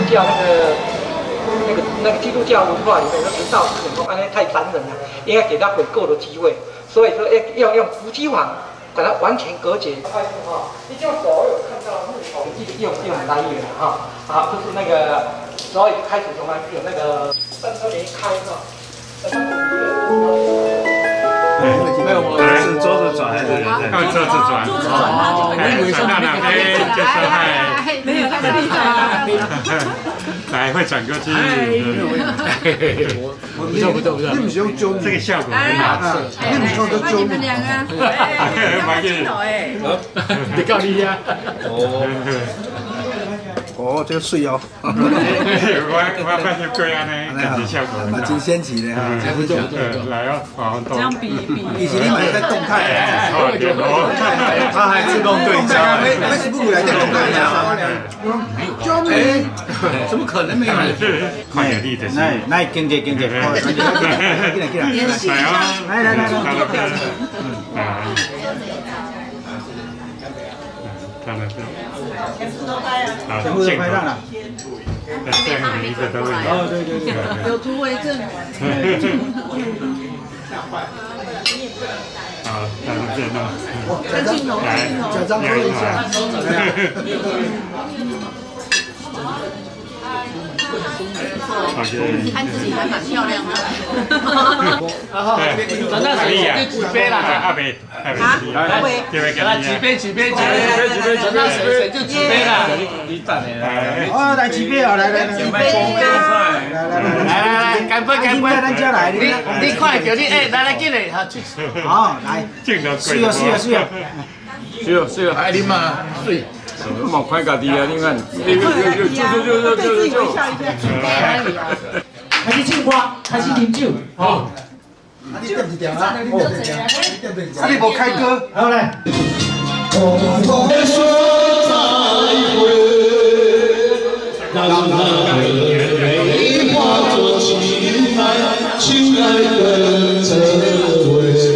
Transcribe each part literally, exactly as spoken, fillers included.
教那个那个那个基督教文化里面的神道思想，说安尼太残忍了，应该给他悔过的机会。所以说要要用夫妻房把它完全隔绝。开始哈，你就所有看到木头用用来源哈，好，就是那个，所以开始从来有那个灯都没开哈。 没有，我是桌子转还是人？他们桌子转，桌子转，哎，转到哪边就是嗨， 没有那么厉害。 来，会转过去。 不错不错不错，你们是用揪， 这个效果很好。 你们是用揪， 你们两个， 蛮劲。 哎， 你告你呀。哦。 哦，这个水哦。我我发现贵啊呢，感觉效果很好。 真仙奇的哈， 不错不错。来哦，好， 这样比比。 以前你买在动态， 它还自动对焦。 Facebook 来电动态呀。救命！怎么可能没有？ 快点力的。 那那经济经济，来来来，来来来， 来。 当然是，全部都拍啊，全部都拍上了。这样每一个都会有。 哦，对对对， 有图为证。 好，当然是弄。 看镜头，看镜头。 假装喝一下。 看自己还蛮漂亮的。 对，咱那是几杯啦？阿伯，阿伯，几杯？几杯？几杯？几杯？几杯？几杯？咱那水就几杯啦。你等的啦。哦，来几杯啊？来来来，几杯？来来来来，干杯干杯！咱家来，你你快叫你哎，来来进来，好去。好，来。是哦是哦是哦。是哦是哦，哎你嘛水。 冇快家己啊！你看，就就就就就就就， 开始唱歌，开始饮酒， 好。啊，你点一点啊？啊，你无开歌，好来。让泪化作情爱，情爱跟着回。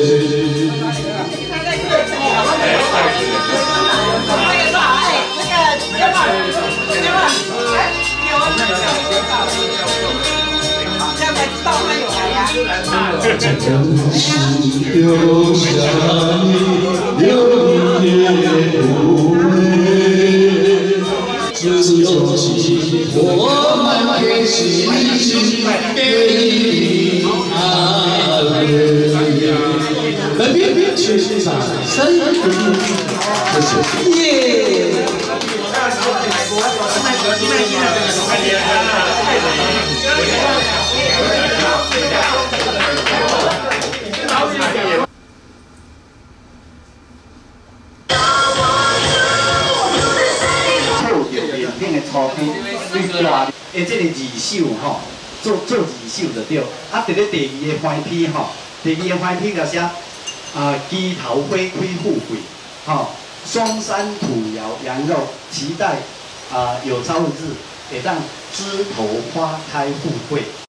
真是留下你流年无悔，只有情我们给心情给安慰。来，别别去上山耶！ 初篇对大，诶，这个二首吼，做做二首就对。啊，伫咧第二个番篇吼，第二个番篇就写啊，鸡头灰开富贵，吼，双山土窑羊肉，期待啊有朝一日会当枝头花开富贵。